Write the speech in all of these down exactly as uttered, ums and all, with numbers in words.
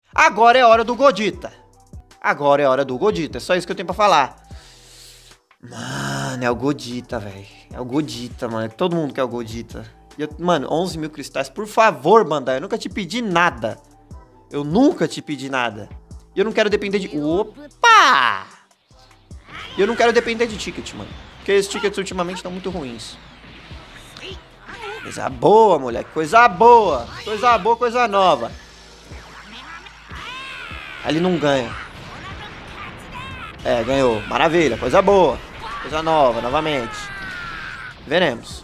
Agora é hora do Godita. Agora é hora do Godita. É só isso que eu tenho pra falar. Mano, é o Godita, velho. É o Godita, mano. Todo mundo quer o Godita. Eu, mano, onze mil cristais. Por favor, Bandai. Eu nunca te pedi nada. Eu nunca te pedi nada. E eu não quero depender de... Opa! E eu não quero depender de ticket, mano. Porque esses tickets ultimamente estão muito ruins. Coisa boa, moleque. Coisa boa. Coisa boa, coisa nova. Ali não ganha. É, ganhou. Maravilha. Coisa boa. Coisa nova, novamente. Veremos.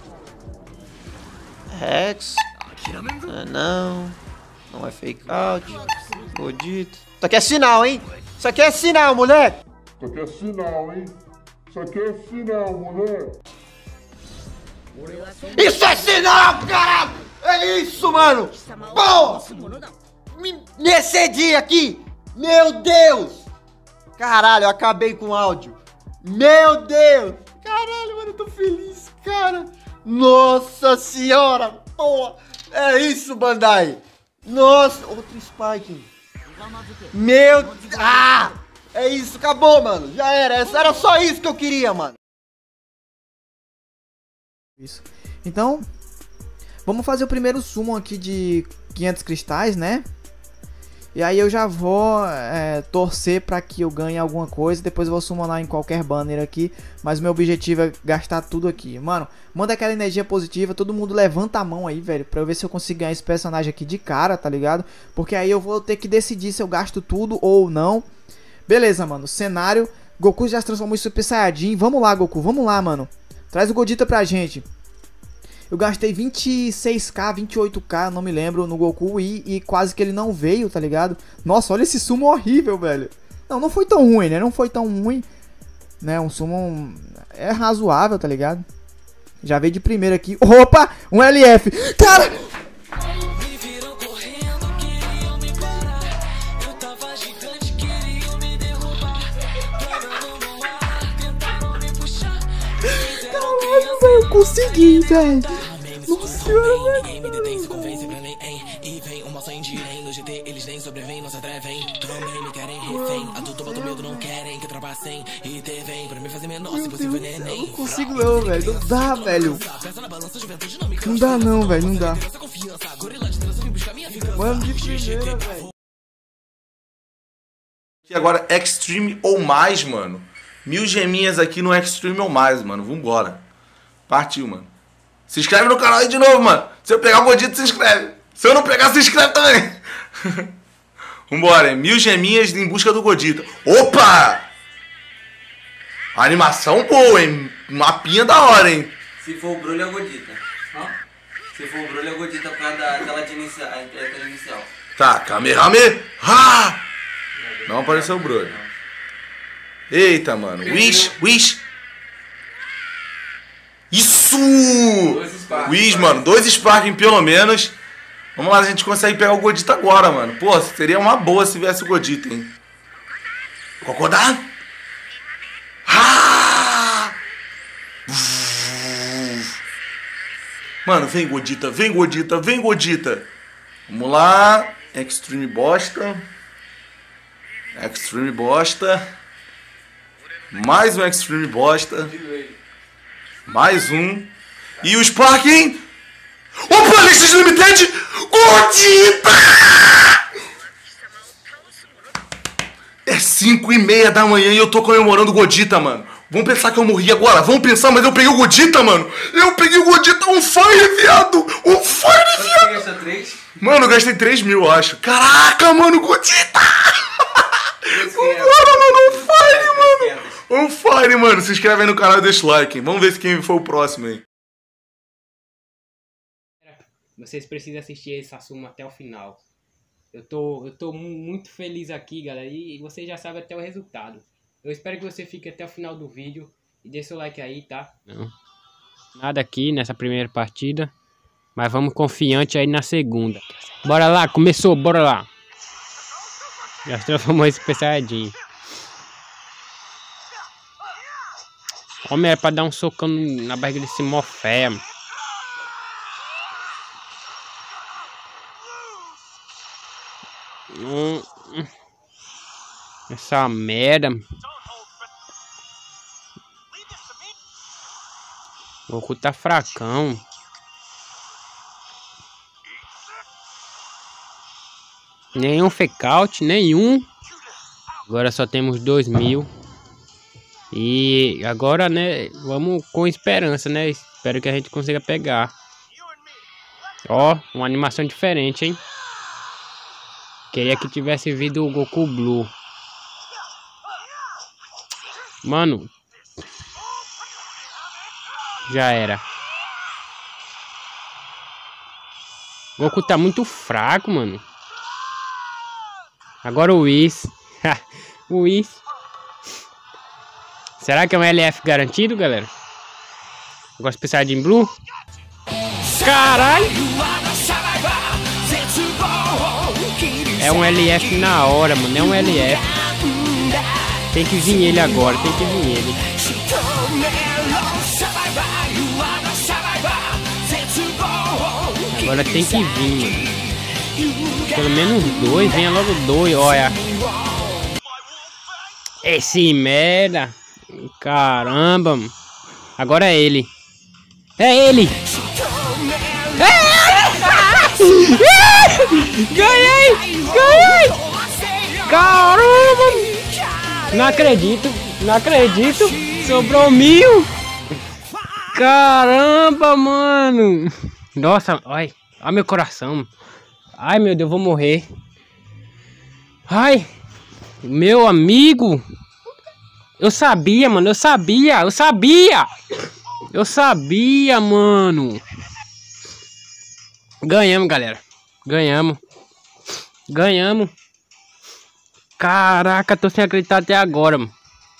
Rex. Ah, não. Não é fake out. Godito. Isso aqui é sinal, hein? Isso aqui é sinal, moleque. Isso aqui é sinal, hein? Isso aqui é sinal, moleque. Isso é sinal, caralho! É isso, mano! Pô! Me, me excedi aqui! Meu Deus! Caralho, eu acabei com o áudio. Meu Deus! Caralho, mano, eu tô feliz, cara. Nossa senhora! Pô! É isso, Bandai! Nossa! Outro Spike. Meu... Ah! É isso, acabou, mano. Já era. Era só isso que eu queria, mano. Isso. Então, vamos fazer o primeiro summon aqui de quinhentos cristais, né? E aí eu já vou é, torcer pra que eu ganhe alguma coisa. Depois eu vou summonar em qualquer banner aqui. Mas o meu objetivo é gastar tudo aqui. Mano, manda aquela energia positiva. Todo mundo levanta a mão aí, velho. Pra eu ver se eu consigo ganhar esse personagem aqui de cara, tá ligado? Porque aí eu vou ter que decidir se eu gasto tudo ou não. Beleza, mano. Cenário. Goku já se transformou em Super Saiyajin. Vamos lá, Goku. Vamos lá, mano. Traz o Godita pra gente. Eu gastei vinte e seis k, vinte e oito k, não me lembro, no Goku e, e quase que ele não veio, tá ligado? Nossa, olha esse summon horrível, velho. Não, não foi tão ruim, né? Não foi tão ruim. Né, um summon é razoável, tá ligado? Já veio de primeiro aqui. Opa! Um L F. Cara! Eu consegui, velho. Nossa senhora, velho. E vem uma só indirem no G T, eles nem sobrevêm, não se atrevem. Também me querem refém, adulto bota medo, não querem que ultrapassem. E te vem pra me fazer menor, se possível neném. Eu não consigo não, velho, não dá, velho. Não dá não, velho, não dá. Mano, de primeira, velho. E agora Extreme ou mais, mano. Mil geminhas aqui no Extreme ou mais, mano. Vambora. Partiu, mano. Se inscreve no canal aí de novo, mano. Se eu pegar o Godito, se inscreve. Se eu não pegar, se inscreve também. Vambora, hein? Mil geminhas em busca do Godito. Opa! Animação boa, hein? Mapinha da hora, hein? Se for o Brulho, é o Godita. Hã? Se for o Brulho, é o Godita por causa da tela de inicial. Tela inicial. Tá, Kamehameha. Ah! Não apareceu o Brulho. Eita, mano. Wish, Wish. Isso! Wish, mano. Dois Sparking pelo menos. Vamos lá, a gente consegue pegar o Godita agora, mano. Pô, seria uma boa se viesse o Godita, hein? Cocodá? Ah! Mano, vem Godita, vem Godita, vem Godita. Vamos lá. Extreme bosta. Extreme bosta. Mais um Extreme bosta. Mais um. E o Sparking. Opa, Alexis Limited. Godita! É cinco e meia da manhã e eu tô comemorando o Godita, mano. Vamos pensar que eu morri agora. Vamos pensar, mas eu peguei o Godita, mano. Eu peguei o Godita on fire, viado. On fire, viado. Você gastou três? Mano, eu gastei três mil, eu acho. Caraca, mano, Godita. Vambora, mano, on fire, mano. On fire, mano. Se inscreve aí no canal e deixa o like, hein? Vamos ver se quem foi o próximo, hein? Vocês precisam assistir esse assunto até o final. Eu tô, eu tô muito feliz aqui, galera. E vocês já sabem até o resultado. Eu espero que você fique até o final do vídeo. E deixe seu like aí, tá? Não. Nada aqui nessa primeira partida. Mas vamos confiante aí na segunda. Bora lá, começou, bora lá. Já se transformou em Super Saiyajin. Homem, é pra dar um socão na barriga desse mofé, mano. Hum, hum. Essa merda. O Goku tá fracão. Nenhum fake-out, nenhum. Agora só temos dois mil. E agora, né, vamos com esperança, né? Espero que a gente consiga pegar. Ó, uma animação diferente, hein? Queria que tivesse vindo o Goku Blue. Mano. Já era. O Goku tá muito fraco, mano. Agora o Whis. O Whis. Será que é um L F garantido, galera? Agora se precisar de Blue. Caralho! É um L F na hora, mano. É um L F. Tem que vir ele agora. Tem que vir ele. Agora tem que vir, mano. Pelo menos dois. Venha logo dois. Olha. Esse merda. Caramba, mano. Agora é ele. É ele. Ganhei! Ganhei! Caramba! Não acredito! Não acredito! Sobrou mil! Caramba, mano! Nossa, ai! Ai, meu coração! Ai, meu Deus, eu vou morrer! Ai! Meu amigo! Eu sabia, mano! Eu sabia! Eu sabia! Eu sabia, mano! Ganhamos, galera. Ganhamos. Ganhamos. Caraca, tô sem acreditar até agora, mano.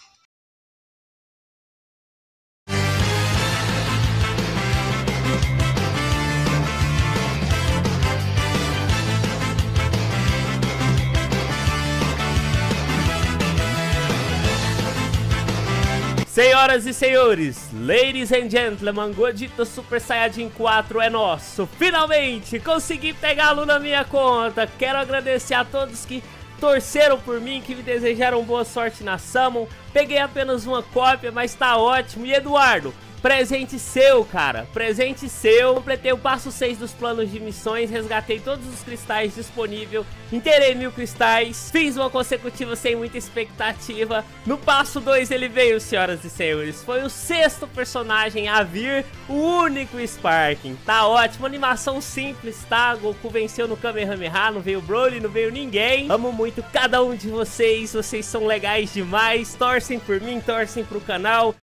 Senhoras e senhores, ladies and gentlemen, Gogeta Super Saiyajin quatro é nosso. Finalmente consegui pegá-lo na minha conta. Quero agradecer a todos que torceram por mim, que me desejaram boa sorte na Summon. Peguei apenas uma cópia, mas tá ótimo. E Eduardo, presente seu, cara, presente seu. Completei o passo seis dos planos de missões, resgatei todos os cristais disponíveis, inteirei mil cristais, fiz uma consecutiva sem muita expectativa. No passo dois ele veio, senhoras e senhores, foi o sexto personagem a vir, o único Sparking. Tá ótimo, animação simples, tá? Goku venceu no Kamehameha, não veio Broly, não veio ninguém. Amo muito cada um de vocês, vocês são legais demais, torcem por mim, torcem pro canal.